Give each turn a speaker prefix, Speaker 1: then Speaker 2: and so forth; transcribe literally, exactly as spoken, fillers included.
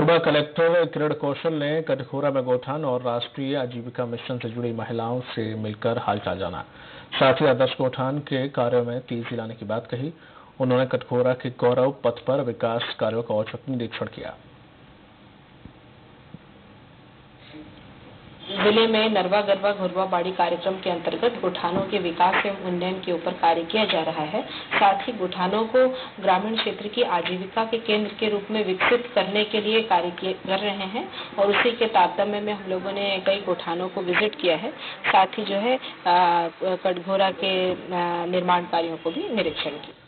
Speaker 1: Korba collector Kiran Kaushal ने कटघोरा में गौठान और राष्ट्रीय आजीविका मिशन से जुड़ी महिलाओं से मिलकर हालचाल जाना। साथ ही आदर्श गौठान के कार्यों में तेजी लाने की बात कही। उन्होंने कटघोरा के गौरव पथ पर विकास कार्यों का औचक निरीक्षण किया।
Speaker 2: जिले में नरवा गरवा घुरवा बाड़ी कार्यक्रम के अंतर्गत गौठानों के विकास एवं उन्नयन के ऊपर कार्य किया जा रहा है। साथ ही गौठानों को ग्रामीण क्षेत्र की आजीविका के केंद्र के रूप में विकसित करने के लिए कार्य कर रहे हैं और उसी के तारतम्य में हम लोगों ने कई गौठानों को विजिट किया है। साथ ही जो है कटघोरा के निर्माण कार्यों को भी निरीक्षण किया।